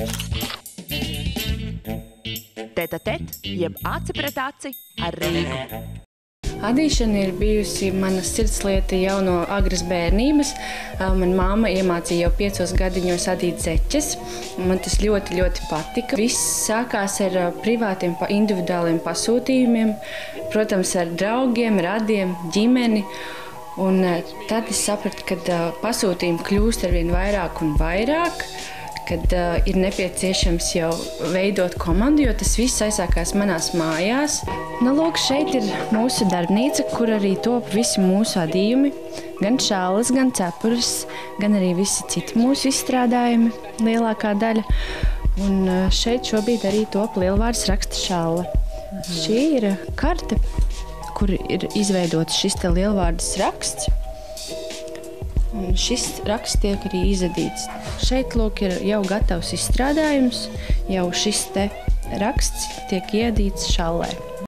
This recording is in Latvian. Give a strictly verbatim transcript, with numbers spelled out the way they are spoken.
Teta tet, jeb aci pret aci ar Reigu. Adīšana ir bijusi mana sirdslieta jau no agras bērnības. Mana mamma iemācīja jau piecos gadiņos adīt zeķes. Man tas ļoti, ļoti patika. Viss sākās ar privātiem, individuāliem pasūtījumiem, protams, ar draugiem, radiem, ģimeni. Un tad es sapratu, ka pasūtījumi kļūst arvien vairāk un vairāk, kad uh, ir nepieciešams jau veidot komandu, jo tas viss aizsākās manās mājās. Nu, lūk, šeit ir mūsu darbnīca, kur arī top visi mūsu adījumi, gan šalles, gan cepures, gan arī visi citi mūsu izstrādājumi, lielākā daļa. Un uh, šeit šobrīd arī top lielvārds raksta šalle. Mhm. Šī ir karte, kur ir izveidots šis te lielvārdas raksts. Un šis raksts tiek arī izadīts. Šeit lūk, ir jau gatavs izstrādājums, jau šis te raksts tiek iedīts šallē.